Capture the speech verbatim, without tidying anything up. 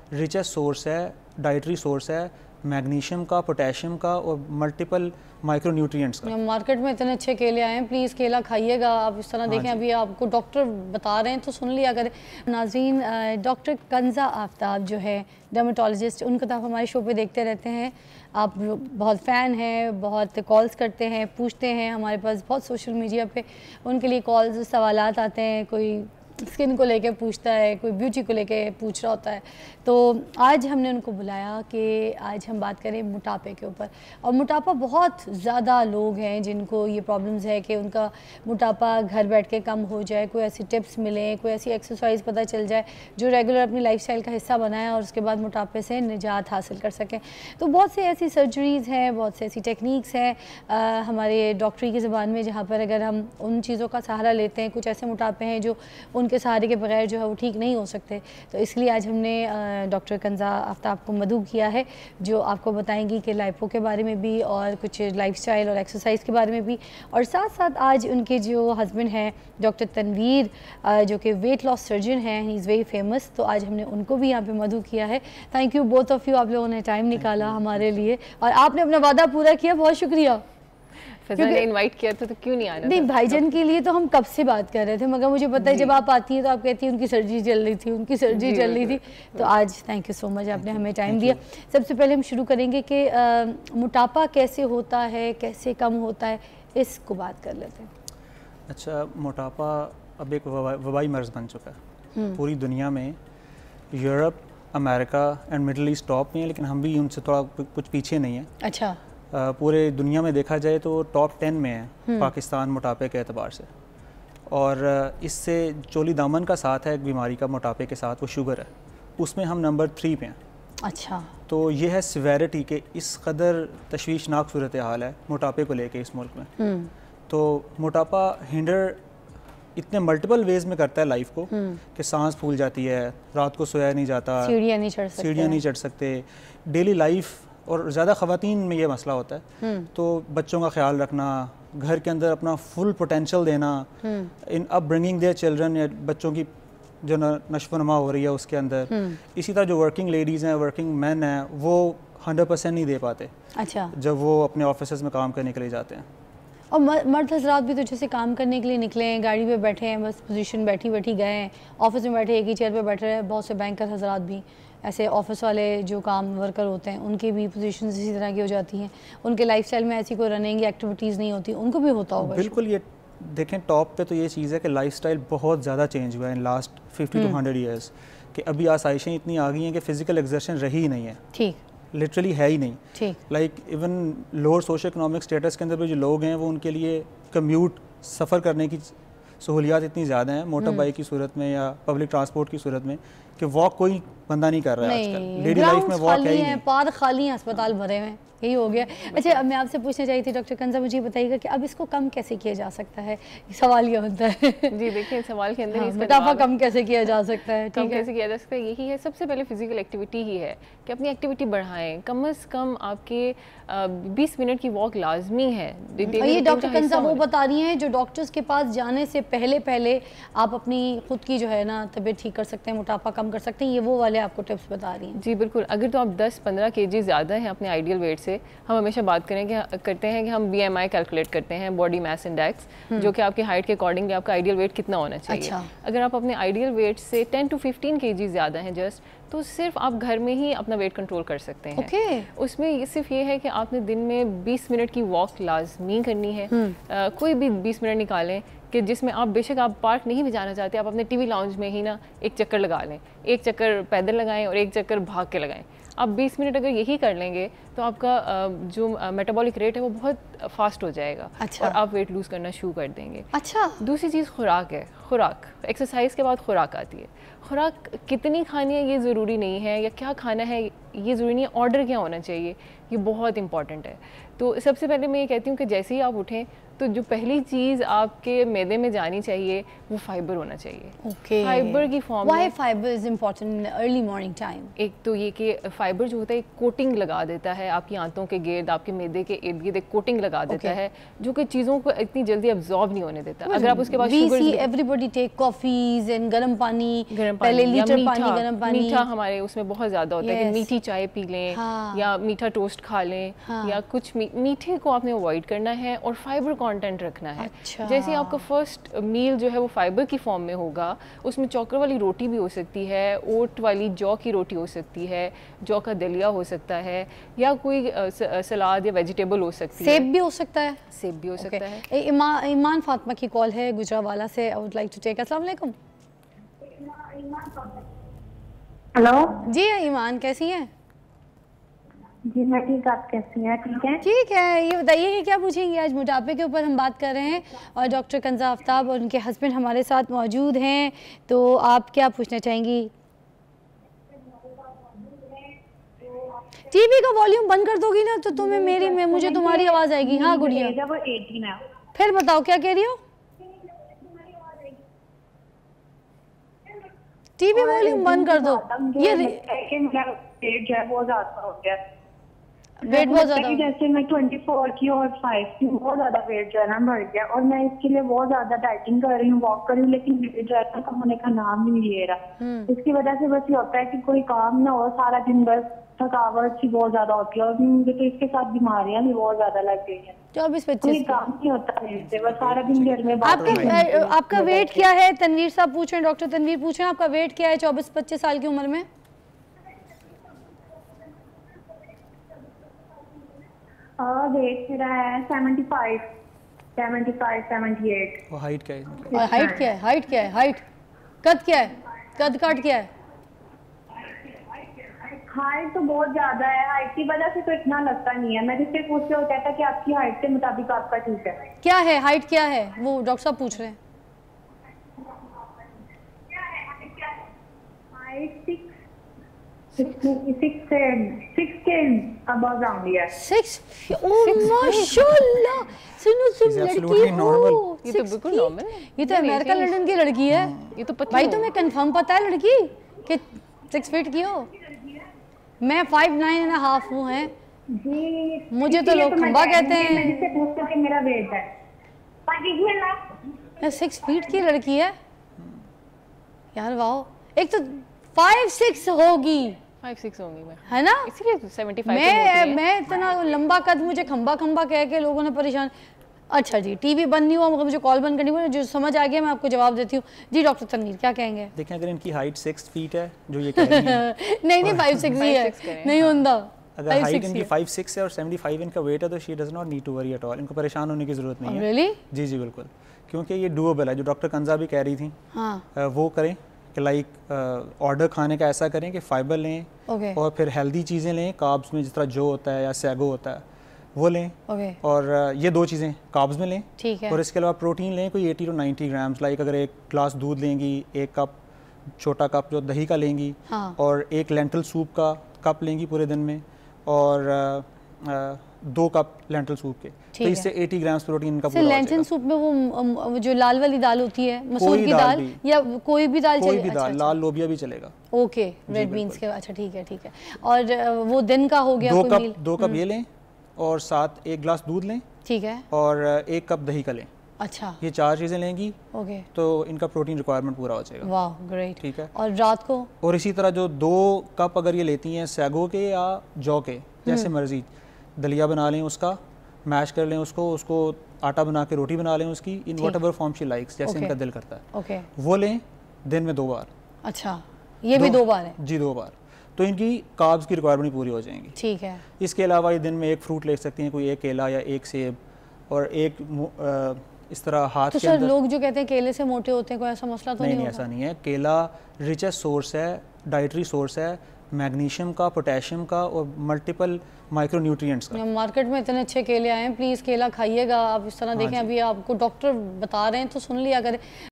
Richest source है, dietary source है magnesium का, पोटेशियम का और मल्टीपल माइक्रो न्यूट्रिएंट्स का। मार्केट में इतने अच्छे केले आए हैं, प्लीज़ केला खाइएगा आप इस तरह। देखें अभी आपको डॉक्टर बता रहे हैं तो सुन लिया करें। नाज़रीन, डॉक्टर कंज़ा आफ्ताब जो है डर्मेटोलॉजिस्ट, उनको तो आप हमारे शो पे देखते रहते हैं, आप बहुत फ़ैन हैं, बहुत कॉल्स करते हैं, पूछते हैं, हमारे पास बहुत सोशल मीडिया पे उनके लिए कॉल्स सवालात आते हैं, कोई स्किन को लेके पूछता है, कोई ब्यूटी को लेके पूछ रहा होता है। तो आज हमने उनको बुलाया कि आज हम बात करें मोटापे के ऊपर। और मोटापा, बहुत ज़्यादा लोग हैं जिनको ये प्रॉब्लम्स है कि उनका मोटापा घर बैठ के कम हो जाए, कोई ऐसी टिप्स मिलें, कोई ऐसी एक्सरसाइज पता चल जाए जो रेगुलर अपनी लाइफस्टाइल का हिस्सा बनाए और उसके बाद मोटापे से निजात हासिल कर सकें। तो बहुत सी ऐसी सर्जरीज़ हैं, बहुत सी ऐसी टेक्निक्स हैं हमारे डॉक्टरी की ज़बान में, जहाँ पर अगर हम उन चीज़ों का सहारा लेते हैं, कुछ ऐसे मोटापे हैं जो उनके सहारे के बगैर जो है वो ठीक नहीं हो सकते। तो इसलिए आज हमने डॉक्टर कंज़ा आफ्ताब को मदऊ किया है, जो आपको बताएंगी कि लाइपो के बारे में भी और कुछ लाइफस्टाइल और एक्सरसाइज के बारे में भी। और साथ साथ आज उनके जो हस्बैंड हैं डॉक्टर तनवीर, जो कि वेट लॉस सर्जन हैं, ही इज़ वेरी फेमस, तो आज हमने उनको भी यहाँ पे मदऊ किया है। Thank you both of you, आप लोगों ने टाइम निकाला हमारे लिए और आपने अपना वादा पूरा किया, बहुत शुक्रिया। क्योंकि इनवाइट किया तो, तो क्यों नहीं आना? नहीं, भाईजान के लिए तो हम कब से बात कर रहे थे, मगर मुझे पता है जब आप आती हैं तो आप कहती हैं उनकी सर्जरी चल रही थी, उनकी सर्जरी चल रही थी। तो आज थैंक यू सो मच, आपने हमें टाइम दिया। सबसे पहले हम शुरू करेंगे कि मोटापा कैसे होता है, कैसे कम होता है, इसको बात कर लेते हैं। अच्छा, मोटापा अब एक वबाई मर्ज़ बन चुका है पूरी दुनिया में। Europe, America and Middle East top में है, लेकिन हम भी उनसे थोड़ा कुछ पीछे नहीं है। अच्छा। Uh, पूरे दुनिया में देखा जाए तो टॉप टेन में है पाकिस्तान मोटापे के एतबार से। और uh, इससे चोली दामन का साथ है एक बीमारी का मोटापे के साथ, वो शुगर है, उसमें हम नंबर थ्री पे हैं। अच्छा। तो ये है सिवेरिटी के इस कदर तशवीशनाक सूरत हाल है मोटापे को लेके इस मुल्क में। तो मोटापा हिंडर इतने मल्टीपल वेज में करता है लाइफ को कि सांस फूल जाती है, रात को सोया नहीं जाता, सीढ़ियाँ नहीं चढ़ सकते सीढ़ियाँ नहीं चढ़ सकते डेली लाइफ। और ज़्यादा ख़वातीन में ये मसला होता है। तो बच्चों का ख्याल रखना, घर के अंदर अपना फुल पोटेंशियल देना in upbringing their children, या बच्चों की जो नश्व नमा हो रही है उसके अंदर। इसी तरह जो वर्किंग लेडीज़ हैं, वर्किंग मैन हैं, वो हंड्रेड परसेंट नहीं दे पाते। अच्छा। जब वो अपने ऑफिस में काम करने के लिए जाते हैं। और मर्द हजरात भी तो जैसे काम करने के लिए निकले हैं, गाड़ी पे बैठे हैं, बस पोजीशन बैठी बैठी गए हैं, ऑफिस में बैठे एक ही चेयर पे बैठे रहे। बहुत से बैंकर हजरात भी ऐसे ऑफिस वाले जो काम वर्कर होते हैं, उनकी भी पोजीशन इसी तरह की हो जाती हैं, उनके लाइफस्टाइल में ऐसी कोई रनिंग एक्टिविटीज़ नहीं होती, उनको भी होता होगा। बिल्कुल। ये देखें टॉप पे तो ये चीज़ है कि लाइफस्टाइल बहुत ज़्यादा चेंज हुआ है in last fifty to hundred years, कि अभी आसाइशें इतनी आ गई हैं कि फिजिकल एक्सर्शन रही ही नहीं है। ठीक, लिटरली है ही नहीं। ठीक। Like even lower socioeconomic status के अंदर भी जो लोग हैं वो उनके लिए कम्यूट सफ़र करने की सहूलियात इतनी ज़्यादा हैं मोटर बाइक की सूरत में या पब्लिक ट्रांसपोर्ट की सूरत में कि वॉक कोई बंदा नहीं कर रहा है आजकल। डेली लाइफ में वॉक है ही नहीं। पार्क खाली हैं, अस्पताल भरे हुए हैं, यही हो गया। अच्छा, अब मैं आपसे पूछना चाहिए थी डॉक्टर कंज़ा, मुझे बताइएगा कि अब इसको कम कैसे किया जा सकता है? सवाल ये होता है। जी देखिए, सवाल के अंदर हाँ, मोटापा कम कैसे किया जा सकता है? कम कैसे किया जा सकता है, यही है सबसे पहले फिजिकल एक्टिविटी ही है कि अपनी एक्टिविटी बढ़ाएं। कम अज़ कम आपके बीस मिनट की वॉक लाजमी है। ये डॉक्टर कंज़ा वो बता रही हैं जो डॉक्टर्स के पास जाने से पहले पहले आप अपनी खुद की जो है ना तबीयत ठीक कर सकते हैं, मोटापा कम कर सकते हैं, ये वो वाले आपको टिप्स बता रही हैं। जी बिल्कुल। अगर तो आप दस पंद्रह केजी ज़्यादा हैं अपने आइडियल वेट से, हम हमेशा बात करें कि करते हैं कि हम बी एम आई कैलकुलेट करते हैं, बॉडी मास इंडेक्स, जो कि आपकी हाइट के अकॉर्डिंग आपका आइडियल वेट कितना होना चाहिए। अच्छा। अगर आप अपने आइडियल वेट से टेन टू फिफ्टीन केजी ज़्यादा हैं जस्ट, तो सिर्फ आप घर में ही अपना वेट कंट्रोल कर सकते हैं। okay. उसमें ये सिर्फ ये है कि आपने दिन में बीस मिनट की वॉक लाजमी करनी है। आ, कोई भी बीस मिनट निकालें कि जिसमें आप बेशक आप पार्क नहीं भी जाना चाहते, आप अपने टीवी लाउंज में ही ना एक चक्कर लगा लें, एक चक्कर पैदल लगाएं और एक चक्कर भाग के लगाएं। आप बीस मिनट अगर यही कर लेंगे तो आपका जो मेटाबॉलिक रेट है वो बहुत फास्ट हो जाएगा। अच्छा। और आप वेट लूज़ करना शुरू कर देंगे। अच्छा। दूसरी चीज़ खुराक है। खुराक, एक्सरसाइज के बाद खुराक आती है। खुराक कितनी खानी है ये ज़रूरी नहीं है, या क्या खाना है ये ज़रूरी नहीं है, ऑर्डर क्या होना चाहिए ये बहुत इंपॉर्टेंट है। तो सबसे पहले मैं ये कहती हूँ कि जैसे ही आप उठें तो जो पहली चीज़ आपके मैदे में जानी चाहिए वो फाइबर होना चाहिए। okay. फाइबर की form Why fiber is important in the early morning time? एक तो ये कि फाइबर जो होता है एक कोटिंग लगा देता है आपकी आंतों के गिर्द, आपके मैदे के इर्द गिर्द एक कोटिंग लगा देता okay. है जो कि चीज़ों को इतनी जल्दी अब्जॉर्ब नहीं होने देता। अगर आप उसके बाद एवरीबॉडी टेक कॉफीज एंड गर्म पानी, गर्म पहले लीटर पानी गर्म पानी, मीठा हमारे उसमें बहुत ज़्यादा होता है कि मीठी चाय पी लें हाँ। या मीठा टोस्ट खा लें हाँ। या कुछ मीठे को आपने अवॉइड करना है और फाइबर कंटेंट रखना है। अच्छा। जैसे आपका फर्स्ट मील जो है वो फाइबर की फॉर्म में होगा, उसमें चॉकर वाली रोटी भी हो सकती है, ओट वाली जौ की रोटी हो सकती है, जौ का दलिया हो सकता है या कोई सलाद या वेजिटेबल हो सकती है, सेब भी हो सकता है, सेब भी हो okay. सकता है। इमा, ईमान फातिमा की कॉल है गुजरावाला से, I would like to take. अस्सलाम वालेकुम। हेलो जी ईमान, कैसी हैं? जी मैं ठीक, आप कैसी हैं? ठीक है ठीक है। ये बताइए कि क्या पूछेंगी? आज मोटापे के ऊपर हम बात कर रहे हैं और डॉक्टर कंज़ा आफ्ताब और उनके हस्बैंड हमारे साथ मौजूद हैं, तो आप क्या पूछना चाहेंगी? टीवी का वॉल्यूम बंद कर दोगी ना तो तुम्हें मेरी में मुझे तुम्हारी आवाज आएगी। हाँ गुड़िया, फिर बताओ क्या कह रही हो? टीवी वॉल्यूम बंद कर दो। ये वेट जो है बहुत ज्यादा हो गया, वेट बहुत ज्यादा, जैसे मैं चौबीस की और फाइव की बहुत ज्यादा वेट जो है ना बढ़ गया और मैं इसके लिए बहुत ज्यादा डाइटिंग कर रही हूँ, वॉक कर रही हूँ, लेकिन वेट जो है ना कम होने का नाम नहीं ले रहा। इसकी वजह से बस ये होता है कि कोई काम ना हो, सारा दिन बस थकावट सी बहुत ज्यादा होती है और मुझे तो इसके साथ बीमारियां भी बहुत ज्यादा लग गई है। चौबीस कोई पच्चीस काम नहीं होता है, बस सारा दिन घर में। आपका आपका वेट क्या है? तनवीर साहब पूछ रहे हैं, डॉक्टर तनवीर पूछ रहे हैं आपका वेट क्या है चौबीस पच्चीस साल की उम्र में? वेट मेरा है seventy five, seventy five, seventy eight. और हाइट क्या है? और हाइट क्या है? हाइट क्या है? हाइट कद क्या है? कद काट क्या है? हाइट तो बहुत ज्यादा है, हाइट की वजह से तो इतना लगता नहीं है। मैं जिससे पूछते होता था कि आपकी हाइट के मुताबिक आपका ठीक है। क्या है हाइट? क्या है वो डॉक्टर साहब पूछ रहे हैं। हाइट सिक्स सिक्स सिक्स के अबव राउंड है। सिक्स माशाल्लाह। सुनो सुन लड़की हो, ये तो बिल्कुल नॉर्मल है। ये तो अमेरिका लंदन की लड़की है। ये तो भाई तुम्हें कंफर्म पता है लड़की कि सिक्स फीट की हो? मैं फाइव नाइन एंड हाफ हूँ है जी। मुझे तो लोग खंबा कहते हैं। जिससे पूछते कि मेरा वेट है मैं सिक्स फीट की लड़की है यार, वाह। एक तो फाइव सिक्स होगी, फाइव सिक्स होंगी मैं, है ना? इसीलिए सेवेंटी फाइव मैं मैं इतना लंबा कद, मुझे खंबा खंबा कह के लोगों ने परेशान। अच्छा जी, टीवी बंद नहीं हुआ, मगर मुझे कॉल बंद करनी पड़ी, जो समझ आ गया मैं आपको जवाब देती हूँ। जी डॉक्टर तनवीर क्या कहेंगे? देखें, अगर इनकी हाइट सिक्स फीट है जो ये कह रही हैं नहीं नहीं फाइव सिक्स ही है, नहीं होता। अगर हाइट इनकी फाइव सिक्स है और सेवेंटी फाइव इनका वेट है तो she does not need to worry at all. इनको परेशान होने की जरूरत नहीं है। रियली? जी जी बिल्कुल, क्योंकि ये डूएबल है। जो डॉक्टर कंज़ा भी कह रही थी हाँ। वो करें कि लाइक ऑर्डर खाने का ऐसा करें कि फाइबर लें okay. और फिर हेल्दी चीज़ें लें, कार्ब्स में जिस तरह जो होता है या सैगो होता है वो लें okay. और ये दो चीज़ें कार्ब्स में लें। ठीक है। और इसके अलावा प्रोटीन लें कोई eighty to ninety grams. Like अगर एक ग्लास दूध लेंगी, एक कप छोटा कप जो दही का लेंगी हाँ। और एक लेंटल सूप का कप लेंगी पूरे दिन में और आ, आ, दो कप लेंटल सूप के, तो इससे अस्सी ग्राम्स प्रोटीन का पूरा हो जाएगा। लेंटल सूप में वो जो लाल वाली दाल होती है, मसूर की दाल या कोई भी दाल कोई चले? भी दाल, लाल लोबिया भी चलेगा। ओके, रेड बीन्स के। अच्छा ठीक है ठीक है। और वो दिन का हो गया दो कोई कप मील? दो कप ये लें और साथ एक गिलास दूध लें। ठीक है। और एक कप दही का लें। अच्छा, ये चार चीज़ें लेंगी ओके, तो इनका प्रोटीन रिक्वायरमेंट पूरा हो जाएगा। वाह ग्रेट। ठीक है। और रात को? और इसी तरह जो दो कप अगर ये लेती हैं सैगो के या जौ के, जैसे मर्जी, दलिया बना लें, उसका मैश कर लें, उसको उसको आटा बना के रोटी बना लें उसकी, in whatever form she likes, जैसे okay. इनका दिल करता है ओके okay. वो लें दिन में दो बार। अच्छा, ये दो, भी दो बार है? जी दो बार, तो इनकी कार्ब्स की रिक्वायरमेंट पूरी हो जाएंगी। ठीक है। इसके अलावा ये दिन में एक फ्रूट ले सकती हैं, कोई एक केला या एक सेब और एक आ, इस तरह हाथ तो के सर अंदर। लोग जो कहते हैं केले से मोटे होते हैं, कोई ऐसा मसला तो नहीं, नहीं, नहीं ऐसा नहीं है। केला रिचेस्ट सोर्स है, डाइटरी सोर्स है मैग्नीशियम का, पोटेशियम का और मल्टीपल माइक्रोन्यूट्रिएंट्स का। मार्केट में इतने अच्छे केले आए हैं, प्लीज़ केला खाइएगा आप। इस तरह देखें, अभी आपको डॉक्टर बता रहे हैं तो सुन लिया करें।